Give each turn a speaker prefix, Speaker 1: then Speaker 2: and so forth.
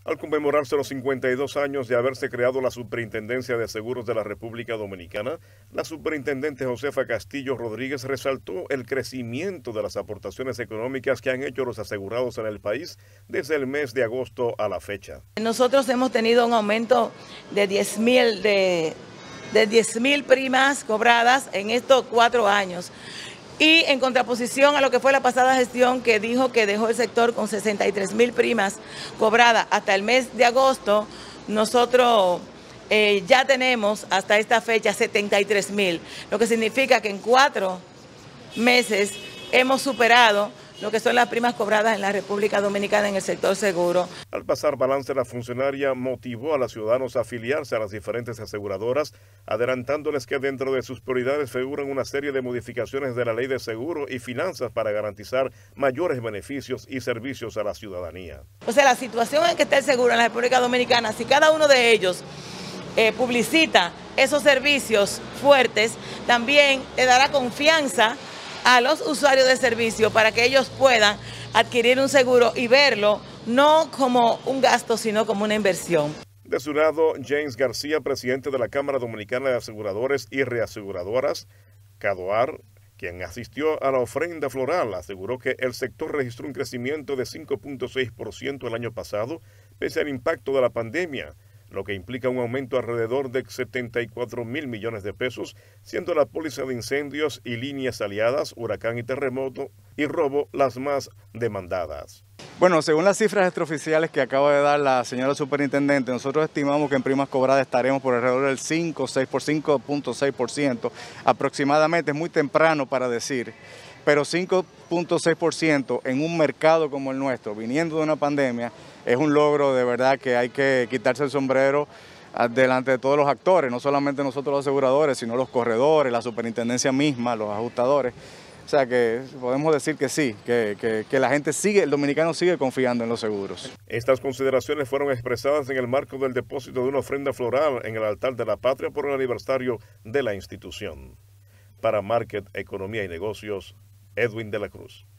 Speaker 1: Al conmemorarse los 52 años de haberse creado la Superintendencia de Seguros de la República Dominicana, la superintendente Josefa Castillo Rodríguez resaltó el crecimiento de las aportaciones económicas que han hecho los asegurados en el país desde el mes de agosto a la fecha.
Speaker 2: Nosotros hemos tenido un aumento de 10.000 primas cobradas en estos 4 años. Y en contraposición a lo que fue la pasada gestión, que dijo que dejó el sector con 63.000 primas cobradas hasta el mes de agosto, nosotros ya tenemos hasta esta fecha 73.000, lo que significa que en 4 meses hemos superado lo que son las primas cobradas en la República Dominicana en el sector seguro.
Speaker 1: Al pasar balance, la funcionaria motivó a los ciudadanos a afiliarse a las diferentes aseguradoras, adelantándoles que dentro de sus prioridades figuran una serie de modificaciones de la Ley de Seguro y Finanzas para garantizar mayores beneficios y servicios a la ciudadanía.
Speaker 2: O sea, la situación en que está el seguro en la República Dominicana, si cada uno de ellos publicita esos servicios fuertes, también le dará confianza a los usuarios de servicio para que ellos puedan adquirir un seguro y verlo no como un gasto, sino como una inversión.
Speaker 1: De su lado, James García, presidente de la Cámara Dominicana de Aseguradores y Reaseguradoras, CADOAR, quien asistió a la ofrenda floral, aseguró que el sector registró un crecimiento de 5.6% el año pasado, pese al impacto de la pandemia, lo que implica un aumento alrededor de 74.000 millones de pesos, siendo la póliza de incendios y líneas aliadas, huracán y terremoto y robo las más demandadas.
Speaker 3: Bueno, según las cifras extraoficiales que acaba de dar la señora superintendente, nosotros estimamos que en primas cobradas estaremos por alrededor del 5.6% aproximadamente. Es muy temprano para decir, pero 5.6% en un mercado como el nuestro, viniendo de una pandemia, es un logro de verdad que hay que quitarse el sombrero delante de todos los actores, no solamente nosotros los aseguradores, sino los corredores, la superintendencia misma, los ajustadores. O sea que podemos decir que sí, que la gente sigue, el dominicano sigue confiando en los seguros.
Speaker 1: Estas consideraciones fueron expresadas en el marco del depósito de una ofrenda floral en el altar de la patria por el aniversario de la institución. Para Market, Economía y Negocios, Edwin de la Cruz.